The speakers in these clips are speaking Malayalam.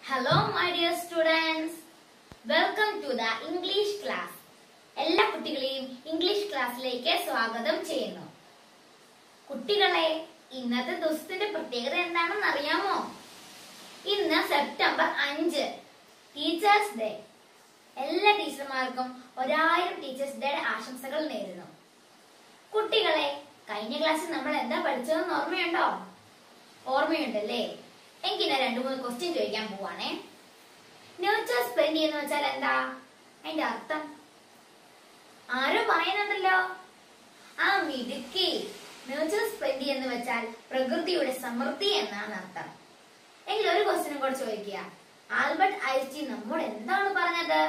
Hello my dear students. Welcome to the English class. എല്ലാ കുട്ടികളെയും ഇംഗ്ലീഷ് ക്ലാസ്സിലേക്ക് സ്വാഗതം ചെയ്യുന്നു. കുട്ടികളെ, ഇന്നത്തെ ദിവസത്തിന്റെ പ്രത്യേകത എന്താണെന്ന് അറിയാമോ? ഇന്ന് സെപ്റ്റംബർ 5 ടീച്ചേഴ്സ് ഡേ. എല്ലാ ടീച്ചർമാർക്കും 1000 ടീച്ചേഴ്സ് ഡേ ആശംസകൾ നേരുന്നു. കുട്ടികളെ, കഴിഞ്ഞ ക്ലാസ്സിൽ നമ്മൾ എന്താ പഠിച്ചതെന്ന് ഓർമ്മയുണ്ടോ? ഓർമ്മയുണ്ടല്ലേ? എങ്കിൽ ഞാൻ 2-3 ക്വസ്റ്റ്യൻ ചോദിക്കാൻ പോവാണേ. നേച്ചർ സ്പെൻഡ് എന്ന് വെച്ചാൽ എന്താ? അതിന്റെ അർത്ഥം ആരോ പറയുന്നുണ്ടല്ലോ. ആ മിടുക്കി. നേച്ചർ സ്പെൻഡ് എന്ന് വെച്ചാൽ പ്രകൃതിയുടെ സമൃദ്ധി എന്നാണ് അർത്ഥം. എങ്കിൽ ഒരു ക്വസ്റ്റ്യനും കൂടെ ചോദിക്കുക. ആൽബർട്ട് ഐൻസ്റ്റീൻ നമ്മോട് എന്താണ് പറഞ്ഞത്?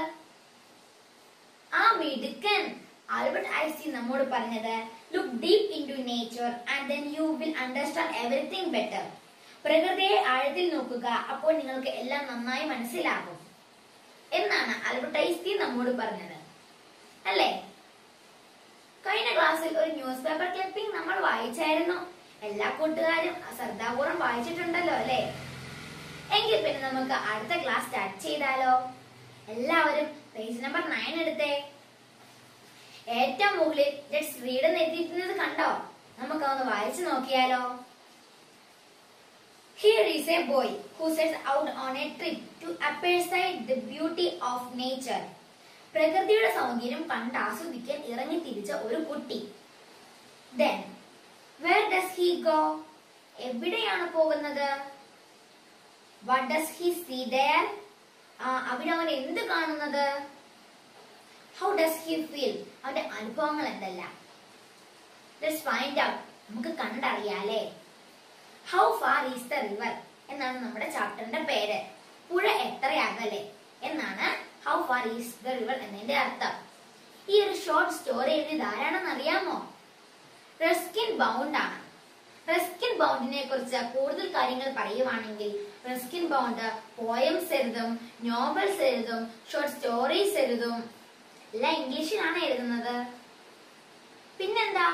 ആ മിടുക്കൻ ആൽബർട്ട് ഐൻസ്റ്റീൻ നമ്മോട് പറഞ്ഞത്, look deep into nature and then you will understand everything better. പ്രകൃതിയെ ആഴത്തിൽ നോക്കുക, അപ്പോൾ നിങ്ങൾക്ക് എല്ലാം നന്നായി മനസ്സിലാകും എന്നാണ് ആൽബർട്ട് ഐൻസ്റ്റീൻ നമ്മോട് പറഞ്ഞത്, അല്ലേ? കഴിഞ്ഞ ക്ലാസ്സിൽ ഒരു ന്യൂസ് പേപ്പർ ക്ലിപ്പിംഗ് നമ്മൾ വായിച്ചായിരുന്നു. എല്ലാ കൂട്ടുകാരും ശ്രദ്ധാപൂർവ്വം വായിച്ചിട്ടുണ്ടല്ലോ, അല്ലേ? എങ്കിൽ പിന്നെ നമുക്ക് അടുത്ത ക്ലാസ് സ്റ്റാർട്ട് ചെയ്താലോ? എല്ലാവരും പേജ് നമ്പർ 9 എടുത്തേ. ഏറ്റവും മുകളിൽ ലെറ്റ്സ് റീഡ് എന്ന് എഴുതിയിരിക്കുന്നത് കണ്ടോ? നമുക്ക് ഒന്ന് വായിച്ചു നോക്കിയാലോ? Here is a boy who sets out on a trip to appreciate the beauty of nature. പ്രകൃതിയുടെ സൗന്ദര്യം കണ്ട് ആസ്വദിക്കാൻ ഇറങ്ങി തിരിച്ച ഒരു കുട്ടി. Then, where does he go? എവിടെയാണ് പോകുന്നത്? What does he see there? അവിടെ അവൻ എന്ത് കാണുന്നത്? How does he feel? അവന്റെ അനുഭവങ്ങൾ എന്തെല്ലാം? Let's find out. നമുക്ക് കണ്ടറിയാലേ. How far is the river? എന്നാണ് നമ്മുടെ ചാപ്റ്ററിന്റെ പേര്. പുഴ എത്ര അകലെ എന്നാണ് How far is the river എന്നതിന്റെ അർത്ഥം. ഈ ഒരു ഷോർട്ട് സ്റ്റോറി എഴുതിയത് ആരാണെന്ന് അറിയാമോ? റസ്കിൻ ബൗണ്ട് ആണ്. റസ്കിൻ ബൗണ്ടിനെ കുറിച്ച് കൂടുതൽ കാര്യങ്ങൾ പറയുവാണെങ്കിൽ റസ്കിൻ ബൗണ്ട് പോയംസ് എഴുതും, നോവൽസ് എഴുതും, ഷോർട്ട് സ്റ്റോറീസ് എഴുതും. എല്ലാം ഇംഗ്ലീഷിലാണ് എഴുതുന്നത്. പിന്നെന്താ,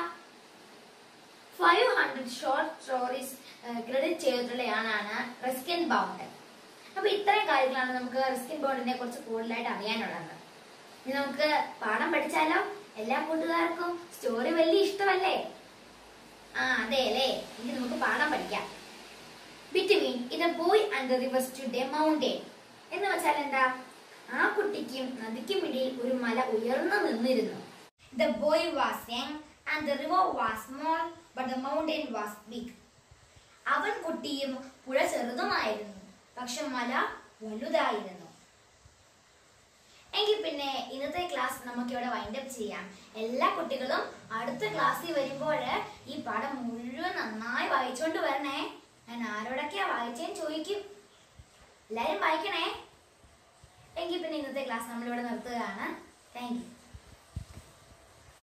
500 ഷോർട്ട് സ്റ്റോറീസ് ക്രെഡിറ്റ് ചെയ്തിട്ടുള്ളയാളാണ് റസ്കിൻ ബൗണ്ട്. അപ്പൊ ഇത്രയും കാര്യങ്ങളാണ് നമുക്ക് റസ്കിൻ ബൗണ്ടിനെ കുറിച്ച് കൂടുതലായിട്ട് അറിയാനുള്ളത്. ഇനി നമുക്ക് പാഠം പഠിച്ചാലോ? എല്ലാ കൂട്ടുകാർക്കും സ്റ്റോറി വലിയ ഇഷ്ടമല്ലേ? അതെ അല്ലേ? ഇനി നമുക്ക് പാഠം പഠിക്കാം. Between the boy and the river stood a mountain എന്ന് വെച്ചാൽ എന്താ? ആ കുട്ടിക്കും നദിക്കും ഇടയിൽ ഒരു മല ഉയർന്നു നിന്നിരുന്നു. The boy was young and the river was small, but the mountain was big. അവൻ കുട്ടിയും പുഴ ചെറുതുമായിരുന്നു, പക്ഷെ മല വലുതായിരുന്നു. എങ്കിൽ പിന്നെ ഇന്നത്തെ ക്ലാസ് നമുക്ക് ഇവിടെ വൈൻഡപ്പ് ചെയ്യാം. എല്ലാ കുട്ടികളും അടുത്ത ക്ലാസ്സിൽ വരുമ്പോൾ ഈ പാഠം മുഴുവൻ നന്നായി വായിച്ചുകൊണ്ട് വരണേ. ഞാൻ ആരോടൊക്കെയാ വായിച്ചേന്ന് ചോദിക്കും. എല്ലാരും വായിക്കണേ. എങ്കിൽ പിന്നെ ഇന്നത്തെ ക്ലാസ് നമ്മളിവിടെ നിർത്തുകയാണ്. Thank U.